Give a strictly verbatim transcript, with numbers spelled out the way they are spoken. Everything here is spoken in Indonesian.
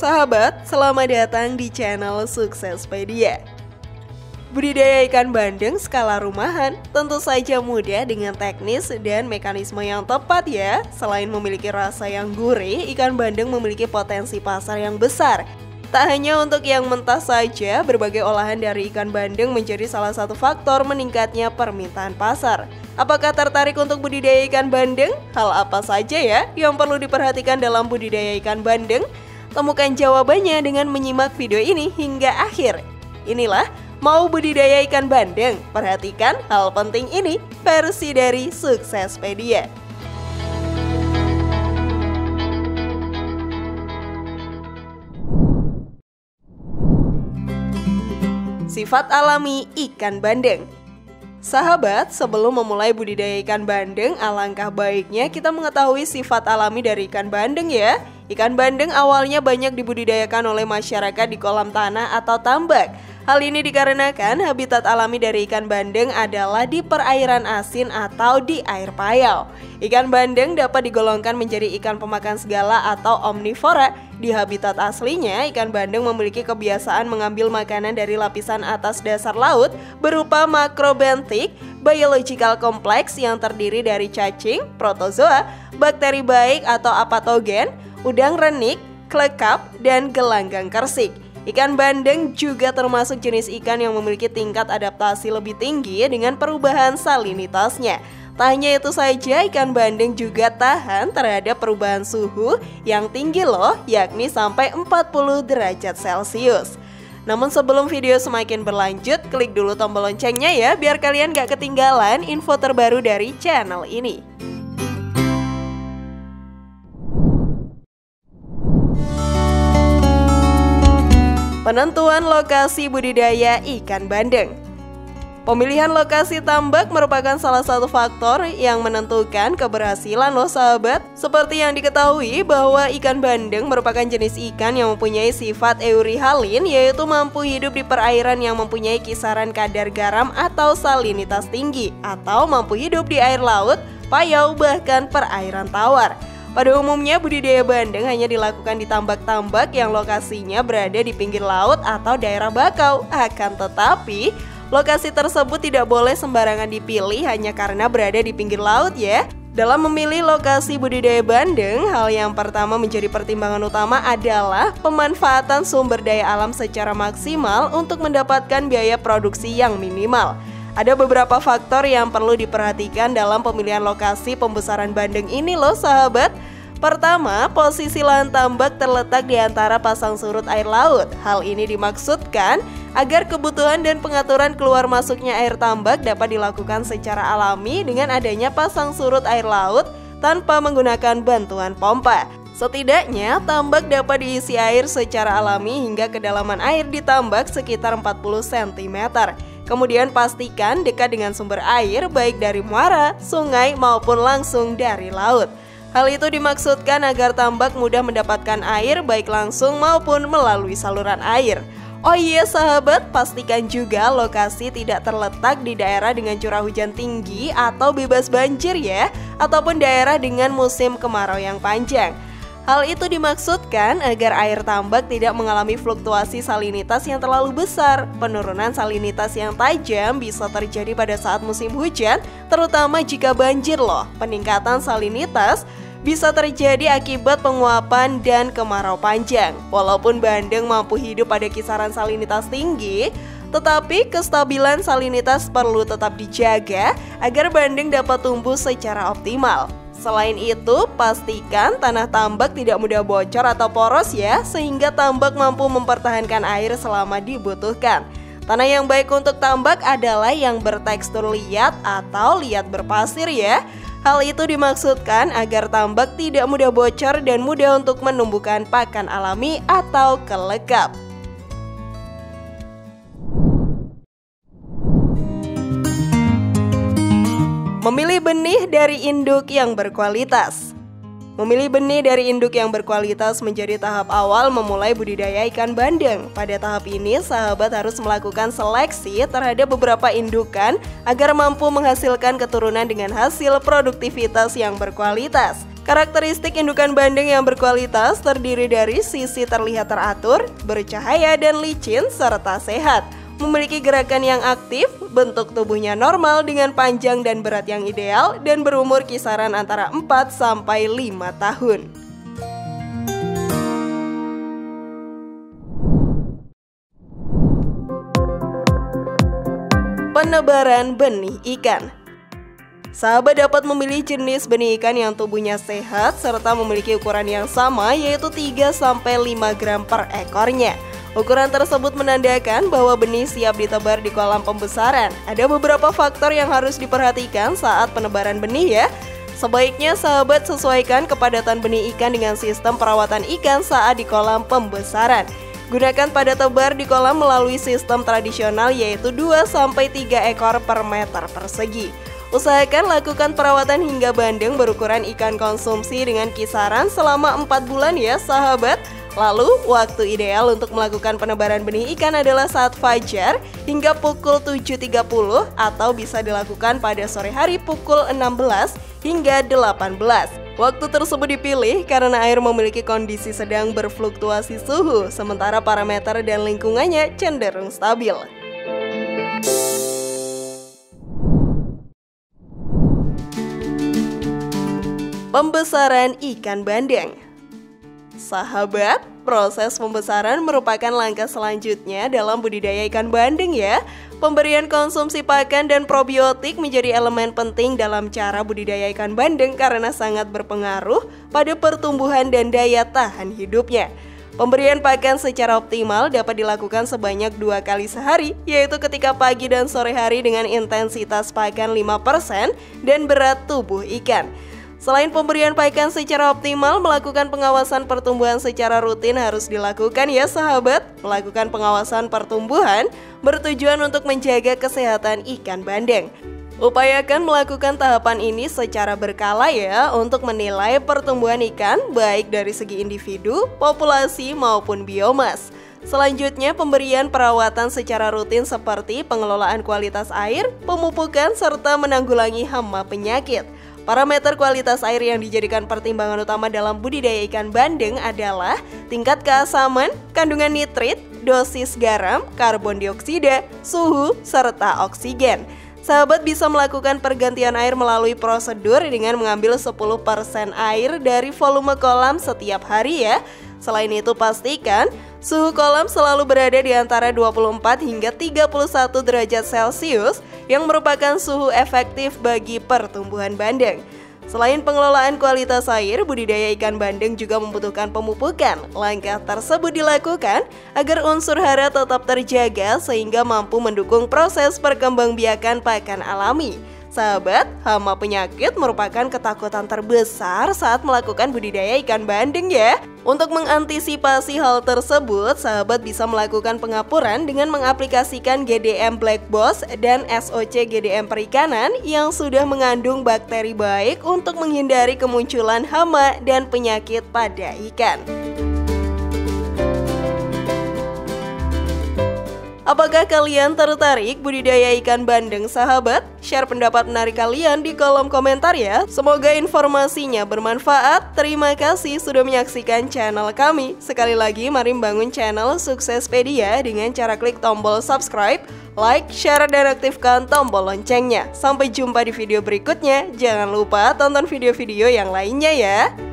sahabat, selamat datang di channel Suksespedia. Budidaya ikan bandeng skala rumahan tentu saja mudah dengan teknis dan mekanisme yang tepat ya. Selain memiliki rasa yang gurih, ikan bandeng memiliki potensi pasar yang besar. Tak hanya untuk yang mentah saja, berbagai olahan dari ikan bandeng menjadi salah satu faktor meningkatnya permintaan pasar. Apakah tertarik untuk budidaya ikan bandeng? Hal apa saja ya yang perlu diperhatikan dalam budidaya ikan bandeng? Temukan jawabannya dengan menyimak video ini hingga akhir. Inilah Mau Budidaya Ikan Bandeng. Perhatikan hal penting ini, versi dari Suksespedia. Sifat alami ikan bandeng. Sahabat, sebelum memulai budidaya ikan bandeng, alangkah baiknya kita mengetahui sifat alami dari ikan bandeng ya. Ikan bandeng awalnya banyak dibudidayakan oleh masyarakat di kolam tanah atau tambak. Hal ini dikarenakan habitat alami dari ikan bandeng adalah di perairan asin atau di air payau. Ikan bandeng dapat digolongkan menjadi ikan pemakan segala atau omnivora. Di habitat aslinya, ikan bandeng memiliki kebiasaan mengambil makanan dari lapisan atas dasar laut berupa makrobentik, biological complex yang terdiri dari cacing, protozoa, bakteri baik atau apatogen, udang renik, klekap, dan gelanggang kersik. Ikan bandeng juga termasuk jenis ikan yang memiliki tingkat adaptasi lebih tinggi dengan perubahan salinitasnya. Tak hanya itu saja, ikan bandeng juga tahan terhadap perubahan suhu yang tinggi loh, yakni sampai empat puluh derajat Celcius. Namun sebelum video semakin berlanjut, klik dulu tombol loncengnya ya, biar kalian gak ketinggalan info terbaru dari channel ini. Penentuan lokasi budidaya ikan bandeng. Pemilihan lokasi tambak merupakan salah satu faktor yang menentukan keberhasilan loh sahabat. Seperti yang diketahui bahwa ikan bandeng merupakan jenis ikan yang mempunyai sifat eurihalin, yaitu mampu hidup di perairan yang mempunyai kisaran kadar garam atau salinitas tinggi, atau mampu hidup di air laut, payau, bahkan perairan tawar. Pada umumnya budidaya bandeng hanya dilakukan di tambak-tambak yang lokasinya berada di pinggir laut atau daerah bakau. Akan tetapi, lokasi tersebut tidak boleh sembarangan dipilih hanya karena berada di pinggir laut ya. Dalam memilih lokasi budidaya bandeng, hal yang pertama menjadi pertimbangan utama adalah pemanfaatan sumber daya alam secara maksimal untuk mendapatkan biaya produksi yang minimal. Ada beberapa faktor yang perlu diperhatikan dalam pemilihan lokasi pembesaran bandeng ini loh sahabat. Pertama, posisi lahan tambak terletak di antara pasang surut air laut. Hal ini dimaksudkan agar kebutuhan dan pengaturan keluar masuknya air tambak dapat dilakukan secara alami dengan adanya pasang surut air laut tanpa menggunakan bantuan pompa. Setidaknya, tambak dapat diisi air secara alami hingga kedalaman air di tambak sekitar empat puluh sentimeter. Kemudian pastikan dekat dengan sumber air baik dari muara, sungai maupun langsung dari laut. Hal itu dimaksudkan agar tambak mudah mendapatkan air baik langsung maupun melalui saluran air. Oh iya sahabat, pastikan juga lokasi tidak terletak di daerah dengan curah hujan tinggi atau bebas banjir ya, ataupun daerah dengan musim kemarau yang panjang. Hal itu dimaksudkan agar air tambak tidak mengalami fluktuasi salinitas yang terlalu besar. Penurunan salinitas yang tajam bisa terjadi pada saat musim hujan, terutama jika banjir loh. Peningkatan salinitas bisa terjadi akibat penguapan dan kemarau panjang. Walaupun bandeng mampu hidup pada kisaran salinitas tinggi, tetapi kestabilan salinitas perlu tetap dijaga agar bandeng dapat tumbuh secara optimal. Selain itu, pastikan tanah tambak tidak mudah bocor atau poros ya, sehingga tambak mampu mempertahankan air selama dibutuhkan. Tanah yang baik untuk tambak adalah yang bertekstur liat atau liat berpasir ya. Hal itu dimaksudkan agar tambak tidak mudah bocor dan mudah untuk menumbuhkan pakan alami atau kelekap. Memilih benih dari induk yang berkualitas. Memilih benih dari induk yang berkualitas menjadi tahap awal memulai budidaya ikan bandeng. Pada tahap ini, sahabat harus melakukan seleksi terhadap beberapa indukan agar mampu menghasilkan keturunan dengan hasil produktivitas yang berkualitas. Karakteristik indukan bandeng yang berkualitas terdiri dari sisi terlihat teratur, bercahaya dan licin, serta sehat. Memiliki gerakan yang aktif, bentuk tubuhnya normal dengan panjang dan berat yang ideal, dan berumur kisaran antara empat sampai lima tahun. Penebaran benih ikan. Sahabat dapat memilih jenis benih ikan yang tubuhnya sehat serta memiliki ukuran yang sama, yaitu tiga sampai lima gram per ekornya. Ukuran tersebut menandakan bahwa benih siap ditebar di kolam pembesaran. Ada beberapa faktor yang harus diperhatikan saat penebaran benih ya. Sebaiknya sahabat sesuaikan kepadatan benih ikan dengan sistem perawatan ikan saat di kolam pembesaran. Gunakan pada tebar di kolam melalui sistem tradisional, yaitu dua sampai tiga ekor per meter persegi. Usahakan lakukan perawatan hingga bandeng berukuran ikan konsumsi dengan kisaran selama empat bulan ya sahabat. Lalu, waktu ideal untuk melakukan penebaran benih ikan adalah saat fajar hingga pukul tujuh tiga puluh atau bisa dilakukan pada sore hari pukul enam belas hingga delapan belas. Waktu tersebut dipilih karena air memiliki kondisi sedang berfluktuasi suhu, sementara parameter dan lingkungannya cenderung stabil. Pembesaran ikan bandeng. Sahabat, proses pembesaran merupakan langkah selanjutnya dalam budidaya ikan bandeng ya. Pemberian konsumsi pakan dan probiotik menjadi elemen penting dalam cara budidaya ikan bandeng karena sangat berpengaruh pada pertumbuhan dan daya tahan hidupnya. Pemberian pakan secara optimal dapat dilakukan sebanyak dua kali sehari, yaitu ketika pagi dan sore hari dengan intensitas pakan lima persen dan berat tubuh ikan. Selain pemberian pakan secara optimal, melakukan pengawasan pertumbuhan secara rutin harus dilakukan ya sahabat. Melakukan pengawasan pertumbuhan bertujuan untuk menjaga kesehatan ikan bandeng. Upayakan melakukan tahapan ini secara berkala ya untuk menilai pertumbuhan ikan baik dari segi individu, populasi maupun biomas. Selanjutnya, pemberian perawatan secara rutin seperti pengelolaan kualitas air, pemupukan, serta menanggulangi hama penyakit. Parameter kualitas air yang dijadikan pertimbangan utama dalam budidaya ikan bandeng adalah tingkat keasaman, kandungan nitrit, dosis garam, karbon dioksida, suhu, serta oksigen. Sahabat bisa melakukan pergantian air melalui prosedur dengan mengambil sepuluh persen air dari volume kolam setiap hari ya. Selain itu pastikan suhu kolam selalu berada di antara dua puluh empat hingga tiga puluh satu derajat Celcius yang merupakan suhu efektif bagi pertumbuhan bandeng. Selain pengelolaan kualitas air, budidaya ikan bandeng juga membutuhkan pemupukan. Langkah tersebut dilakukan agar unsur hara tetap terjaga sehingga mampu mendukung proses perkembangbiakan pakan alami. Sahabat, hama penyakit merupakan ketakutan terbesar saat melakukan budidaya ikan bandeng ya. Untuk mengantisipasi hal tersebut, sahabat bisa melakukan pengapuran dengan mengaplikasikan G D M Black Boss dan S O C G D M perikanan yang sudah mengandung bakteri baik untuk menghindari kemunculan hama dan penyakit pada ikan. Apakah kalian tertarik budidaya ikan bandeng sahabat? Share pendapat menarik kalian di kolom komentar ya. Semoga informasinya bermanfaat. Terima kasih sudah menyaksikan channel kami. Sekali lagi mari membangun channel Suksespedia dengan cara klik tombol subscribe, like, share, dan aktifkan tombol loncengnya. Sampai jumpa di video berikutnya. Jangan lupa tonton video-video yang lainnya ya.